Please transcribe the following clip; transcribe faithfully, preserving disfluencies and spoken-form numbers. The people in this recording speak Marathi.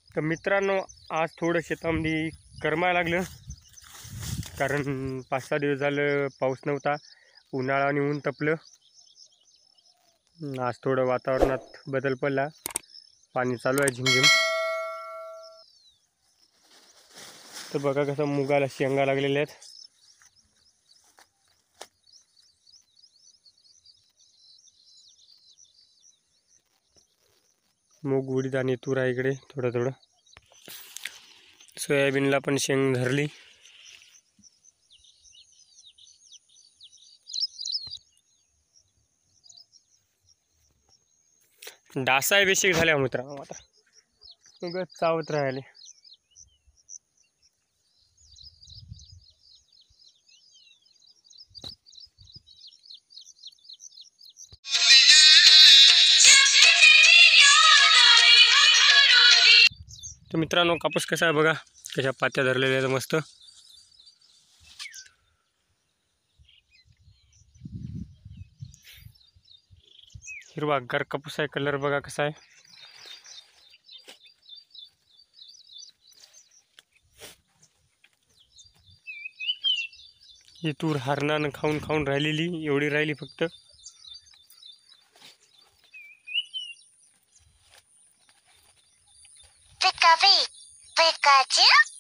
तर मित्रांनो, आज थोडं शेतामध्ये करमायला लागलं, कारण पाच सहा दिवस झालं पाऊस नव्हता. उन्हाळा आणि ऊन तपलं. आज थोडं वातावरणात बदल पडला, पाणी चालू आहे झिमझिम. तर बघा कसं मुगाला शेंगा लागलेल्या आहेत. मूग, उडीद आणि तूर आहे इकडे थोडं थोडं. सोयाबीनला पण शेंग धरली. डासाय बेशिक झाल्या मित्रांनो, आता उगाच चावत राहिले. तर मित्रांनो, कापूस कसा आहे बघा, कशा पात्या धरलेल्या आहेत मस्त. हिरवागार कापूस आहे. कलर बघा कसा आहे. ही तूर हरणानं खाऊन खाऊन राहिलेली, एवढी राहिली फक्त. Pikachu, Pikachu.